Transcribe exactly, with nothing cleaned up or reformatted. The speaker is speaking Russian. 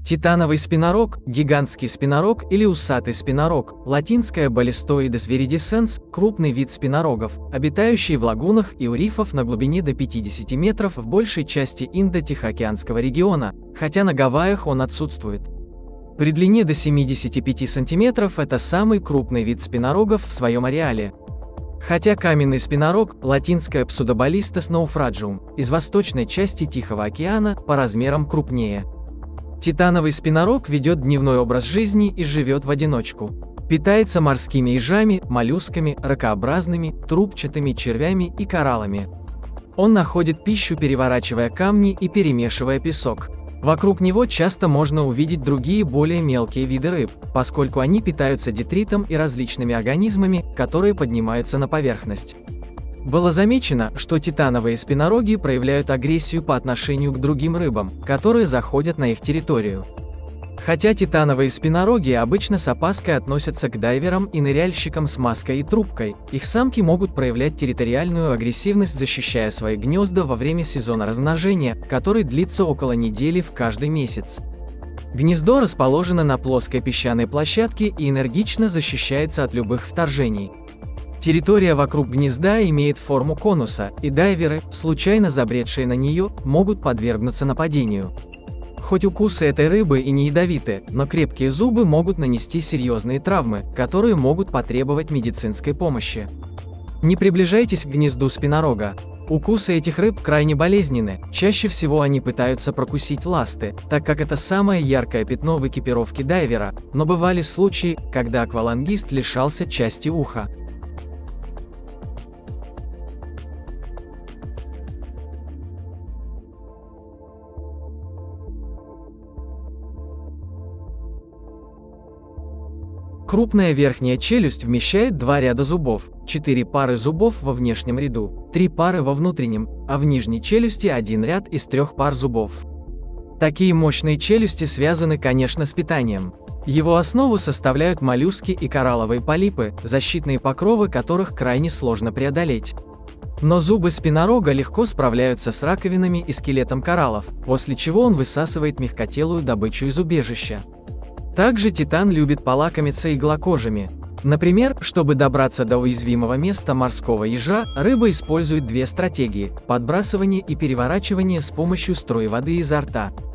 Титановый спинорог, гигантский спинорог или усатый спинорог, латинское Balistoides viridescens, крупный вид спинорогов, обитающий в лагунах и у рифов на глубине до пятидесяти метров в большей части Индо-Тихоокеанского региона, хотя на Гавайях он отсутствует. При длине до семидесяти пяти сантиметров это самый крупный вид спинорогов в своем ареале. Хотя каменный спинорог, латинское Pseudobalistes naufragium, из восточной части Тихого океана, по размерам крупнее. Титановый спинорог ведет дневной образ жизни и живет в одиночку. Питается морскими ежами, моллюсками, ракообразными, трубчатыми червями и кораллами. Он находит пищу, переворачивая камни и перемешивая песок. Вокруг него часто можно увидеть другие более мелкие виды рыб, поскольку они питаются детритом и различными организмами, которые поднимаются на поверхность. Было замечено, что титановые спинороги проявляют агрессию по отношению к другим рыбам, которые заходят на их территорию. Хотя титановые спинороги обычно с опаской относятся к дайверам и ныряльщикам с маской и трубкой, их самки могут проявлять территориальную агрессивность, защищая свои гнезда во время сезона размножения, который длится около недели в каждый месяц. Гнездо расположено на плоской песчаной площадке и энергично защищается от любых вторжений. Территория вокруг гнезда имеет форму конуса, и дайверы, случайно забредшие на нее, могут подвергнуться нападению. Хоть укусы этой рыбы и не ядовиты, но крепкие зубы могут нанести серьезные травмы, которые могут потребовать медицинской помощи. Не приближайтесь к гнезду спинорога. Укусы этих рыб крайне болезненны, чаще всего они пытаются прокусить ласты, так как это самое яркое пятно в экипировке дайвера, но бывали случаи, когда аквалангист лишался части уха. Крупная верхняя челюсть вмещает два ряда зубов, четыре пары зубов во внешнем ряду, три пары во внутреннем, а в нижней челюсти один ряд из трех пар зубов. Такие мощные челюсти связаны, конечно, с питанием. Его основу составляют моллюски и коралловые полипы, защитные покровы которых крайне сложно преодолеть. Но зубы спинорога легко справляются с раковинами и скелетом кораллов, после чего он высасывает мягкотелую добычу из убежища. Также титан любит полакомиться иглокожими. Например, чтобы добраться до уязвимого места морского ежа, рыба использует две стратегии – подбрасывание и переворачивание с помощью струи воды изо рта.